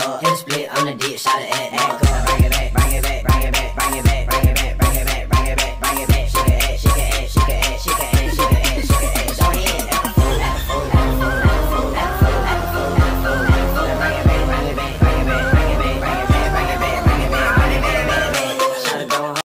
up. Hit a split on the dick, shot it at up. Bring it back, bring it back, bring it back, bring it back.